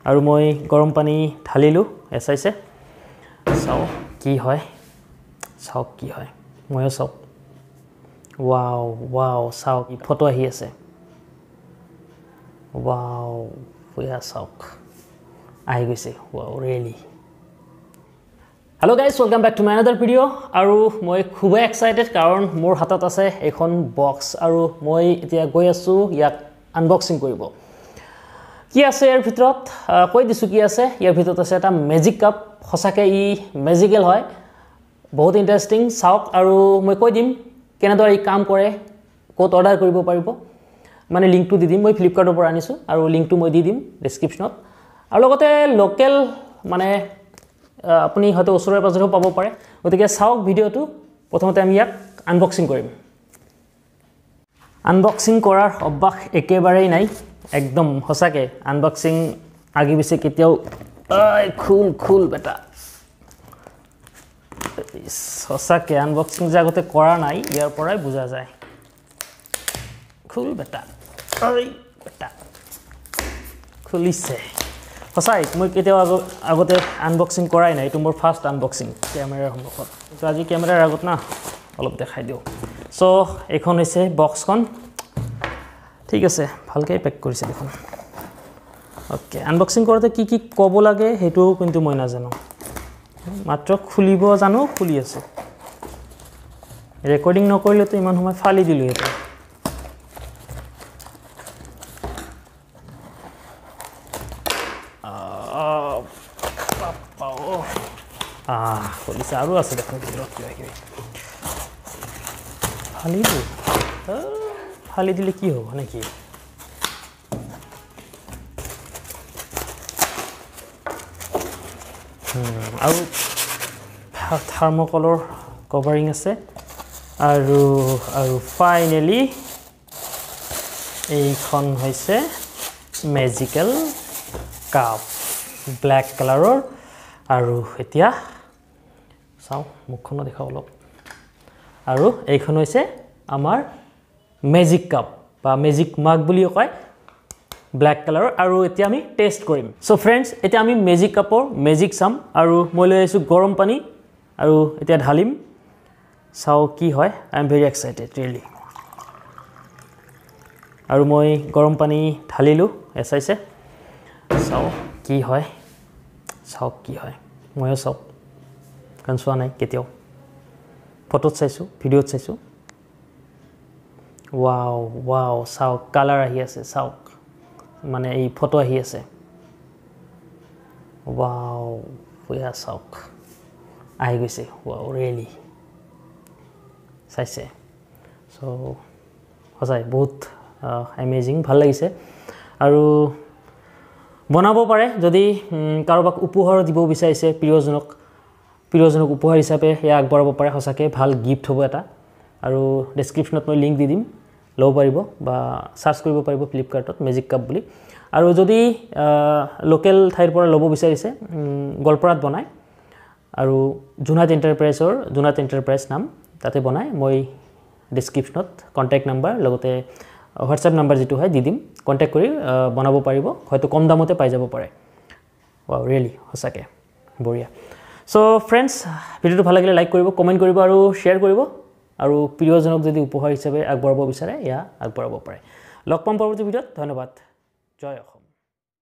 আৰু মই গৰম পানী ঢালিলো এসাইছে চাও কি হয় চাও কি হয় ময়ো চাও ওয়াও ওয়াও চাও কি ফটো আহি আছে ওয়াও ফুয়া চাও আহি গৈছে wow really Hello guys, welcome back to my another video. আৰু মই খুব এক্সাইটেড কাৰণ মোৰ হাতত আছে এখন বক্স আৰু মই এতিয়া গৈ আছো ইয়াক আনবক্সিং কৰিব কি আছে ইয়াৰ ভিতৰত কৈ দিছো কি আছে ইয়াৰ ভিতৰত আছে এটা মেজিক কাপ হসাকে ই মেজিকেল হয় বহুত ইন্টাৰেষ্টিং চাওক আৰু মই কৈ দিম কেনেদৰে ই কাম কৰে ক'ত অৰ্ডাৰ কৰিব পাৰিব মানে লিংকটো দি দিম মই ফ্লিপকাৰ্টৰ পৰা আনিছো আৰু লিংকটো মই দি দিম ডেসক্ৰিপচনত আৰু লগতে লোকেল মানে আপুনি হয়তো ওচৰৰ পাজৰেও পাব পাৰে গতিকে চাওক ভিডিওটো প্ৰথমতে আমি ইয়াক আনবক্সিং কৰিম আনবক্সিং কৰাৰ অভ্যাস একেবাৰেই নাই একদম হসাকে আনবক্সিং আগি বিছে কেতিয়াও খুল বেটা হসাকে আনবক্সিং জাগতে কৰা নাই ইয়াৰ পৰাই বুজা যায় খুল বেটা বেটা খুলিছে হসাই মই কেতিয়াও আগতে আনবক্সিং কৰাই নাই এটো মোৰ ফাৰ্স্ট আনবক্সিং ক্যামেৰাৰ সন্মুখত তো আজি ক্যামেৰাৰ আগত না অলপ দেখাই দিও সো এখন হৈছে বক্সখন ঠিক আছে ভালকৈ পেক কৰিছে দেখোন ওকে আনবক্সিং কৰোতে কি কি ক'ব লাগে হেতু কিন্তু মই নাজানো মাত্ৰ খুলিব জানো খুলি আছে ৰেকৰ্ডিং নকৰিলে তো ইমান সময় ফালি দিলো এটা খুলিছে আৰু আছে দেখোন ভিতৰত কিবা ফালি দিলে কি হ'ব নাকি আৰু থাৰ্মোকলৰ কভাৰিং আছে আৰু ফাইনালি এইখন হৈছে মেজিকেল কাপ ব্ল্যাক কালাৰৰ আৰু এতিয়া চাও মুখখন দেখাও অলপ আৰু এইখন হৈছে আমাৰ মেজিক কাপ বা মেজিক মাগ বুলি কয় ব্ল্যাক কালাৰৰ আৰু এতিয়া আমি টেস্ট কৰিম সো फ्रेंड्स এতিয়া আমি মেজিক কাপৰ মেজিক চাম আৰু মই লৈ আইছো গৰম পানী আৰু এতিয়া ঢালিম চাও কি হয় I am very excited really আৰু মই গৰম পানী ঢালিলো এসাইছে চাও কি হয় চাও কি হয় ময়ো চাও কানছোৱা নাই কেতিয়াও ফটোত চাইছো ভিডিওত চাইছো ওয়াও ওয়াও চাও কালাৰ আহি আছে চাও মানে এই ফটো আহি আছে ওয়াও ফুয়া চাও আহি গৈছে ওয়াও ৰিয়েলি চাইছে সো হসাই বহুত এমেজিং ভাল লাগিছে আৰু বনাব পাৰে যদি কাৰোবাক উপহাৰ দিব বিচাৰিছে প্ৰিয়জনক উপহাৰ হিচাপে ইয়া আগবঢ়াব পাৰে হসাকে ভাল গিফট হ'ব এটা আৰু ডেসক্ৰিপচনত মই লিংক দি দিম লব পাৰিব বা সাৰ্চ কৰিব পাৰিব ফ্লিপকাৰ্টত মেজিক কাপ বুলি আৰু যদি লোকেল ঠাইৰ পৰা লব বিচাৰিছে গলপাৰাত বনাই আৰু জুনাত এন্টাৰপ্ৰাইজ নাম তাতে বনাই মই ডেসক্ৰিপচনত কন্টাক্ট নাম্বাৰ লগতে হোৱাটসএপ নাম্বাৰ যেটো হয় দি দিম কন্টাক্ট কৰি বনাব পাৰিব হয়তো কম দামতে পাই যাব পাৰে ওয়াও ৰিয়েলি হসাকে বঢ়িয়া সো फ्रेंड्स ভিডিওটো ভাল লাগিলে লাইক কৰিব কমেন্ট কৰিব আৰু শেয়াৰ কৰিব আৰু প্ৰিয়জনক যদি উপহাৰ হিচাপে আগবঢ়াব বিচাৰে ইয়া আগবঢ়াব পাৰে লগ পাম পৰৱৰ্তী ভিডিওত ধন্যবাদ জয়